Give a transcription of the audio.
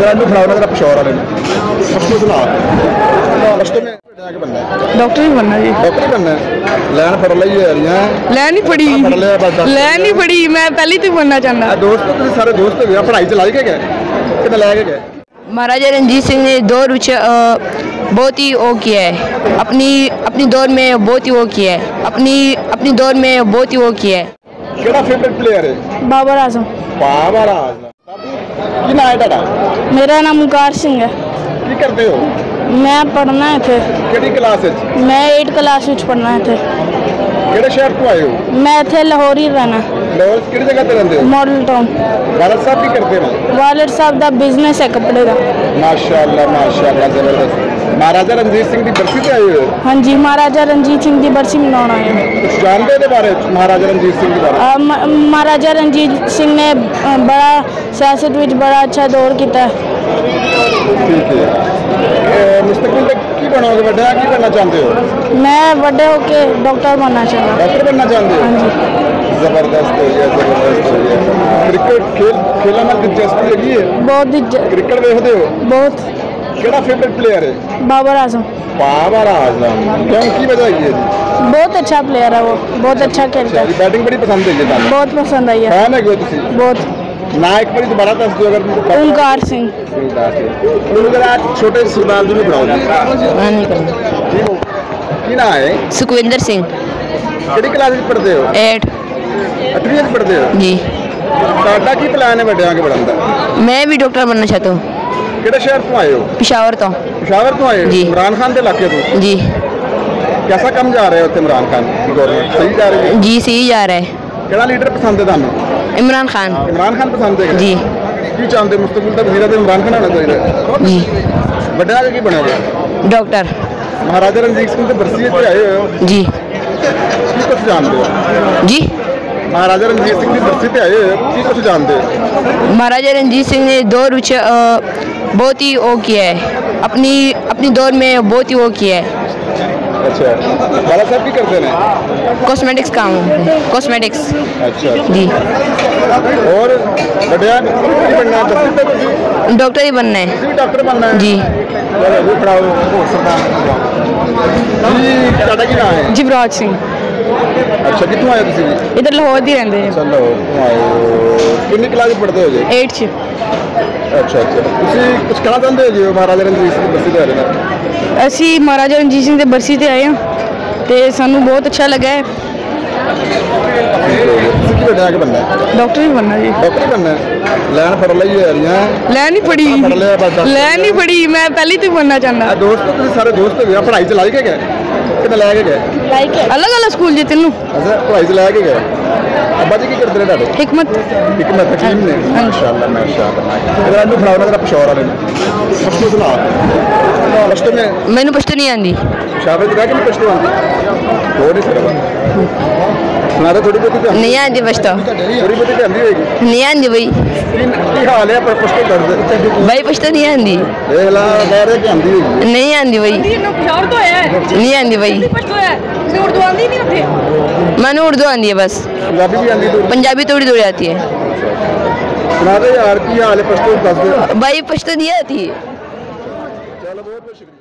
इधर खड़ा होना पिशोर वाले उसको सुना रस्तों में बनना है डॉक्टर ही बनना जी। डॉक्टर ही बनना है। लैन पढ़ ली है लैन ही पढ़ी लैन ही पढ़ी मैं पहले तो बनना चाहता। दोस्त तो सारे दोस्त हो गया पढ़ाई चलाई के गए कितना लै गए। महाराजा रणजीत सिंह ने दौर बहुत ही वो किया है अपनी दौर में बहुत ही वो किया है अपनी दौर में बहुत ही वो किया है। केड़ा फेवरेट प्लेयर है? बाबर आजम। बाबर आजम की नाम है तेरा? मेरा नाम ओंकार सिंह है। की करते हो? मैं पढ़ना है थे। केड़ी क्लास है? मैं 8 क्लास में पढ़ना है थे। केड़े शहर तो आए हो? मैं थे लाहौर ही रहना। लाहौर किहड़ी जगह ते रहंदे हो? Model town. वालिद साहब की करते हैं? वालिद साहब दा बिजनेस है कपड़े का। माशाअल्लाह जबरदस्त। महाराजा रणजीत सिंह की बरसी ते आए हो? हाँ जी महाराजा रणजीत सिंह की बरसी मनाना है। कुछ जानते हो बारे महाराजा रणजीत सिंह के बारे? महाराजा रणजीत सिंह ने बड़ा सियासत में बड़ा अच्छा दौर किया। ठीक है मुस्तकबिल में की बनोगे बड़ा की बनना चाहते हो? मैं बड़े होके डॉक्टर बनना चाहता हूँ। डॉक्टर बनना चाहते हो? हाँ जी। जबरदस्त हो गया। क्रिकेट खेलने में दिलचस्पी है? बहुत। क्रिकेट देखते हो? बहुत। केड़ा फेवरेट प्लेयर है? बाबर आजम। बाबर आजम क्यों की वजह है? बहुत अच्छा प्लेयर है वो बहुत अच्छा खेलता है। बैटिंग बड़ी पसंद है? बहुत पसंद आई है। फैन है बहुत ना एक बार दोबारा दस दो अगर। ओंकार सिंह। छोटे सरदार जी ने बनाओ की ना है? सुखविंदर सिंह। किहड़ी क्लास में पढ़ते हो? 8वीं में पढ़ते हो जी। ਤੁਹਾਡਾ ਕੀ प्लान है ਵੱਡੇ आगे बढ़ने का? मैं भी डॉक्टर बनना चाहता हूँ। किहड़े शहर तो आए हो? पेशावर तो। पेशावर तो आए हो? इमरान खान के इलाके तो? जी। कैसा कम जा रहे हो इमरान खान की गवर्नमेंट सही जा रही है? जी सही जा रहा है। केड़ा लीडर पसंद है थानू? इमरान खान। इमरान खान पसंद है जी। की चाहते मुस्तकबिल का वज़ीर आज़म इमरान खान होना चाहिए जी। ਵੱਡੇ आगे की बनोगे? डॉक्टर। महाराजा रणजीत सिंह की बरसी पे आए हो? जी। की कुछ जानते हो? जी। महाराजा रणजीत सिंह की बरसी पे आए हो की कुछ जानते हो? महाराजा रणजीत सिंह ने दौर बहुत ही वो किया है अपनी दौर में बहुत ही वो किया है। अच्छा वाला साहब की करते हैं? कॉस्मेटिक्स काम कॉस्मेटिक्स। अच्छा जी। और बढ़िया की बनना है? डॉक्टर ही बनना है। डॉक्टर बनना है जी। चलो खड़ा हो जी की नाम है? जिवराज सिंह। अच्छा कितों आए तुम? इधर लाहौर ही रहते हैं। चलो कितनी क्लास पढ़ते हो जी? 8 च। अच्छा कुछ कहना चाहते हो जी महाराजा रणजीत सिंह बरसी ते आए? असी महाराजा रणजीत सिंह की बरसी ते आए हैं तो सानू बहुत अच्छा लगा है। आगे बनना है? डॉक्टर ही बनना जी। डॉक्टर ही बनना है। लैन पढ़ ली है? लैन ही पढ़ी लैन ही पढ़ी मैं पहले तो बनना चाहता। दोस्त तो सारे दोस्त हो गया पढ़ाई चलाई के गए कितना लै के गए? अलग अलग स्कूल जी तीनों। अच्छा पढ़ाई चला के गए। अब्बा जी की करते रहे डाले? हिकमत हकीम ने माशाअल्लाह इधर खड़ा होना पिशोर वाले उसको सुना पश्तो में मैंने पश्तो नहीं आती। शाबाश रह के पश्तो आती हो नहीं फिर सुना तो थोड़ी बहुत नहीं आती पश्तो थोड़ी बहुत आती होगी नहीं आती भाई की हाल है पर पश्तो कर भाई पश्तो नहीं आती देख ला कह रहे कि आंदी होगी नहीं आती भाई नहीं आती भाई मैंने उर्दू आती है बस पंजाबी भी आती है पंजाबी थोड़ी थोड़ी आती है सुना दे यार की हाल है पश्तो दस दे भाई पश्तो नहीं आती। चलो बहुत बहुत शुक्रिया।